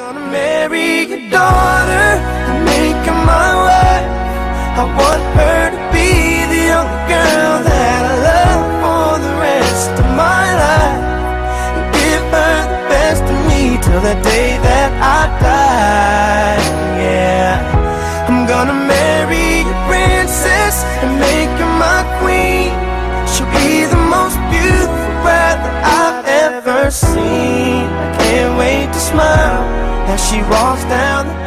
gonna marry your daughter and make her my wife. I want her to be the young girl that I love for the rest of my life, and give her the best of me till the day that I die. Yeah, I'm gonna marry your princess and make her my queen. She'll be the most beautiful bride that I've ever seen. I can't wait to smile as she walks down the